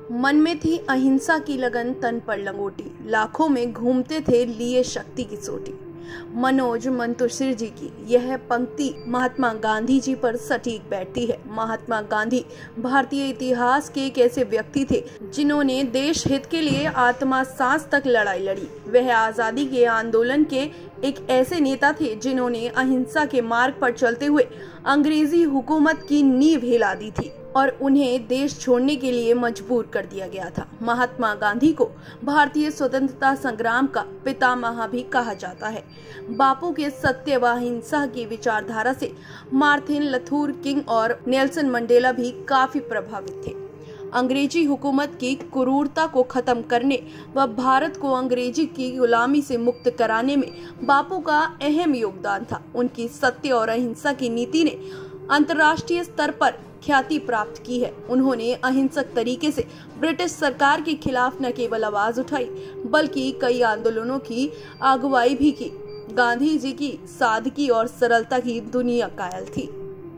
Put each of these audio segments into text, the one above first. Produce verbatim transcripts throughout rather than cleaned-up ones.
मन में थी अहिंसा की लगन, तन पर लंगोटी, लाखों में घूमते थे लिए शक्ति की सोटी। मनोज मंतुश्री जी की यह पंक्ति महात्मा गांधी जी पर सटीक बैठती है। महात्मा गांधी भारतीय इतिहास के एक ऐसे व्यक्ति थे जिन्होंने देश हित के लिए आत्मा सांस तक लड़ाई लड़ी। वह आजादी के आंदोलन के एक ऐसे नेता थे जिन्होंने अहिंसा के मार्ग पर चलते हुए अंग्रेजी हुकूमत की नींव हिला दी थी और उन्हें देश छोड़ने के लिए मजबूर कर दिया गया था। महात्मा गांधी को भारतीय स्वतंत्रता संग्राम का पितामह भी कहा जाता है। बापू के सत्य व अहिंसा की विचारधारा से मार्टिन लूथर किंग और नेल्सन मंडेला भी काफी प्रभावित थे। अंग्रेजी हुकूमत की क्रूरता को खत्म करने व भारत को अंग्रेजी की गुलामी से मुक्त कराने में बापू का अहम योगदान था। उनकी सत्य और अहिंसा की नीति ने अंतर्राष्ट्रीय स्तर पर ख्याति प्राप्त की है। उन्होंने अहिंसक तरीके से ब्रिटिश सरकार के खिलाफ न केवल आवाज उठाई बल्कि कई आंदोलनों की अगुवाई भी की। गांधी जी की सादगी और सरलता की दुनिया कायल थी।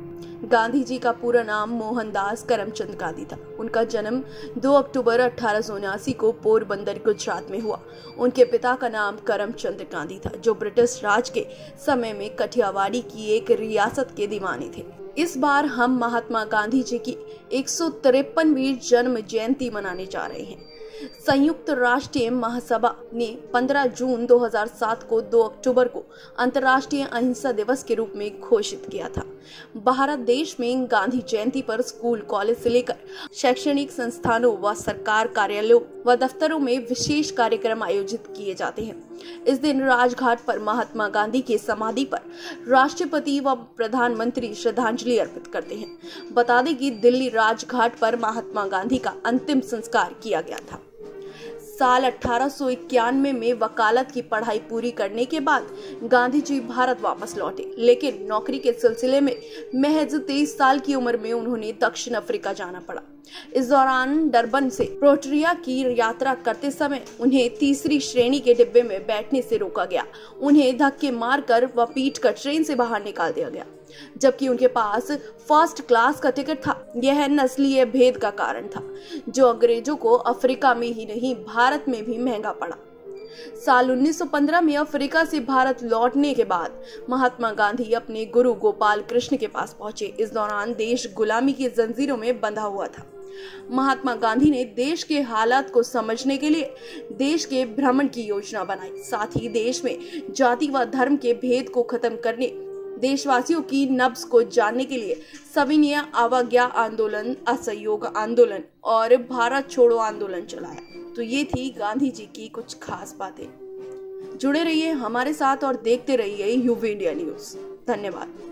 गांधी जी का पूरा नाम मोहनदास करमचंद गांधी था। उनका जन्म दो अक्टूबर अठारह सौ उनासी को पोरबंदर गुजरात में हुआ। उनके पिता का नाम करमचंद गांधी था जो ब्रिटिश राज के समय में कठियावाड़ी की एक रियासत के दीवाने थे। इस बार हम महात्मा गांधी जी की एक सौ तिरपनवीं जन्म जयंती मनाने जा रहे हैं। संयुक्त राष्ट्र महासभा ने पंद्रह जून दो हज़ार सात को दो अक्टूबर को अंतर्राष्ट्रीय अहिंसा दिवस के रूप में घोषित किया था। भारत देश में गांधी जयंती पर स्कूल, कॉलेज से लेकर शैक्षणिक संस्थानों व सरकार कार्यालयों व दफ्तरों में विशेष कार्यक्रम आयोजित किए जाते हैं। इस दिन राजघाट पर महात्मा गांधी की समाधि पर राष्ट्रपति व प्रधानमंत्री श्रद्धांजलि अर्पित करते हैं। बता दें कि दिल्ली राजघाट पर महात्मा गांधी का अंतिम संस्कार किया गया था। साल अठारह सौ इक्यानवे में वकालत की पढ़ाई पूरी करने के बाद गांधी जी भारत वापस लौटे, लेकिन नौकरी के सिलसिले में महज तेईस साल की उम्र में उन्होंने दक्षिण अफ्रीका जाना पड़ा। इस दौरान डरबन से प्रिटोरिया की यात्रा करते समय उन्हें तीसरी श्रेणी के डिब्बे में बैठने से रोका गया। उन्हें धक्के मारकर व पीट कर ट्रेन से बाहर निकाल दिया गया, जबकि उनके पास फर्स्ट क्लास का टिकट था। यह नस्लीय भेद का कारण था जो अंग्रेजों को अफ्रीका में ही नहीं भारत में भी महंगा पड़ा। साल उन्नीस सौ पंद्रह में अफ्रीका से भारत लौटने के बाद महात्मा गांधी अपने गुरु गोपाल कृष्ण के पास पहुंचे। इस दौरान देश गुलामी की जंजीरों में बंधा हुआ था। महात्मा गांधी ने देश के हालात को समझने के लिए देश के भ्रमण की योजना बनाई। साथ ही देश में जाति व धर्म के भेद को खत्म करने, देशवासियों की नब्ज को जानने के लिए सविनय अवज्ञा आंदोलन, असहयोग आंदोलन और भारत छोड़ो आंदोलन चलाया। तो ये थी गांधी जी की कुछ खास बातें। जुड़े रहिए हमारे साथ और देखते रहिए यूवी इंडिया न्यूज। धन्यवाद।